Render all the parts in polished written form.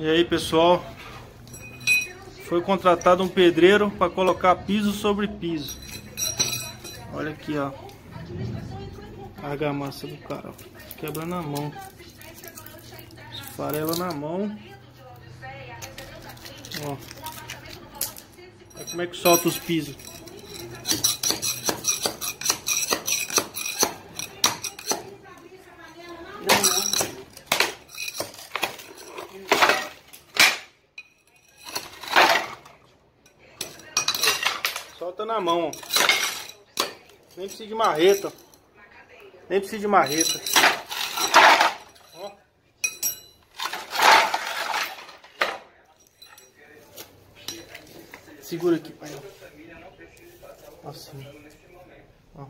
E aí, pessoal, foi contratado um pedreiro para colocar piso sobre piso. Olha aqui, ó, a argamassa do cara, ó. Quebra na mão, esfarela na mão, ó. Olha como é que solta os pisos. Solta na mão, ó. Nem precisa de marreta. Nem precisa de marreta. Ó. Segura aqui, pai. Assim. Ó.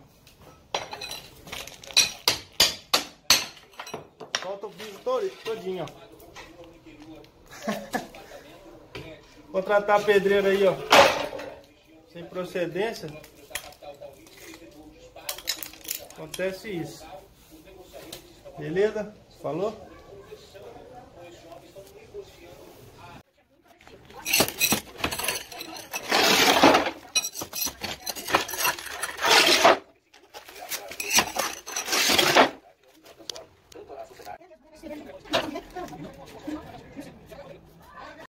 Solta o piso todinho, ó. Contratar pedreiro aí, ó. Sem procedência. Acontece isso. Beleza? Falou?